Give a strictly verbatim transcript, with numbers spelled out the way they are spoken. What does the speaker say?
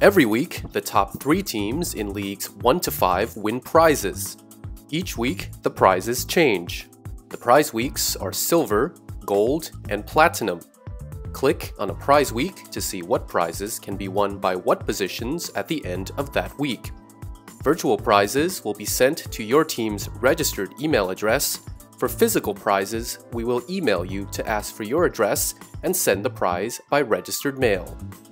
Every week, the top three teams in leagues one to five win prizes. Each week, the prizes change. The prize weeks are silver, gold, and platinum. Click on a prize week to see what prizes can be won by what positions at the end of that week. Virtual prizes will be sent to your team's registered email address. For physical prizes, we will email you to ask for your address and send the prize by registered mail.